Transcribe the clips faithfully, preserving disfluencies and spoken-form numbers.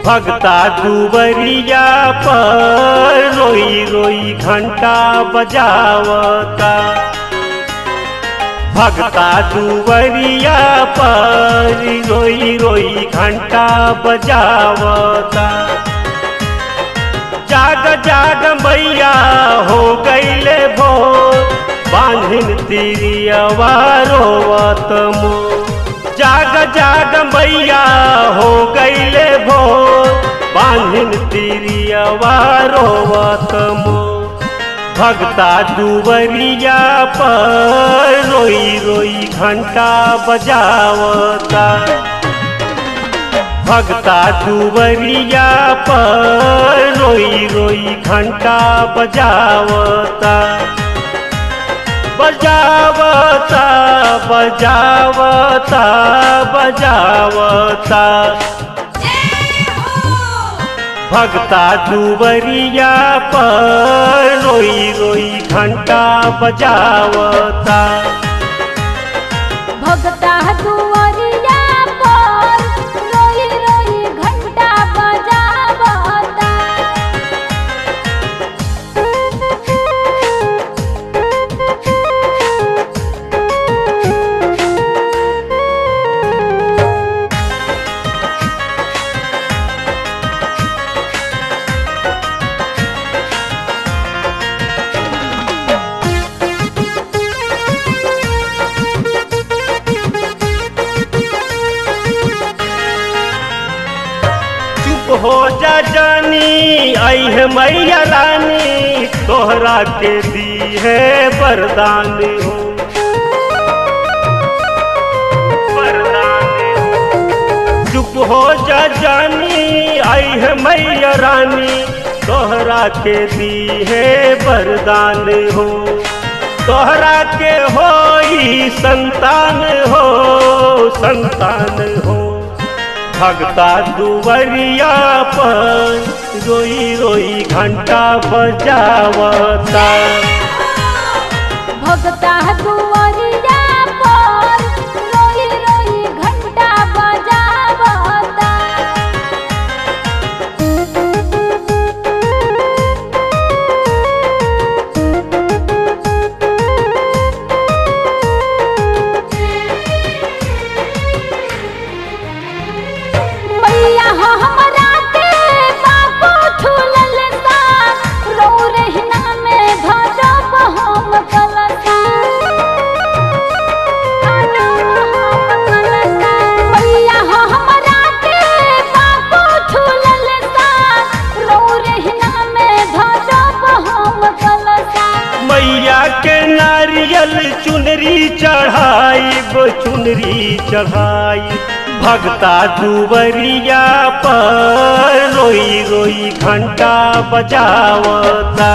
भगता दुवरिया पर रोई रोई घंटा बजावता। भगता दुवरिया पर रोई रोई घंटा बजावता। जाग जाग मैया हो गईले भोर, बांधिन तिरियवा रोवत मोर। जाग जाग मैया हो गईले भोर, बांधिन तिरियवा रोवत मोर। भगता दुवरिया पर रोई रोई घंटा बजावता। भगता दुवरिया पर रोई रोई घंटा बजावता। बजावता बजावता बजावता। भगता दुवरिया पर रोई रोई घंटा बजावता। भगता दुवरिया पर रोई रोई घंटा बजावता। हो जा जानी आई है मैया रानी, तोहरा के दी है वरदान हो। वरदान हो चुप हो जा जानी आई है मैया रानी, तोहरा के दी है वरदान हो। तोहरा के होई संतान हो संतान हो। भगता दुवरिया पर रोई रोई घंटा बजावता। भगता दुवरिया पर रोई रोई घंटा बजावता। मैया हो हमरा के बापू झूलल सा, रो रहना में धरब हम कलसा। मैया हो हमरा के बापू झूलल सा, रो रहना में धरब हम कलसा। मैया के नारियल चुनरी चढ़ाई चुनरी चढ़ाई। भगता दुवरिया पर रोई रोई घंटा बजावता।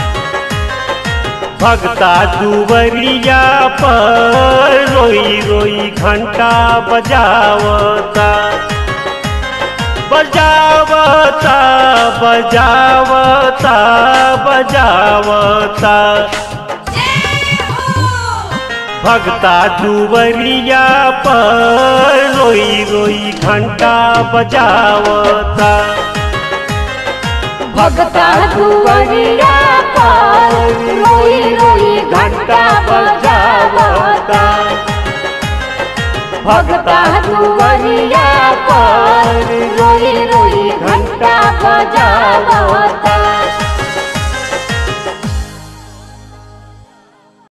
भगता दुवरिया पर रोई रोई घंटा बजावता। बजावता बजावता बजावता। भगता दुवरिया पर रोई रोई घंटा बजावता। भगता दुवरिया पर रोई रोई घंटा बजावता। भगता दुवरिया पर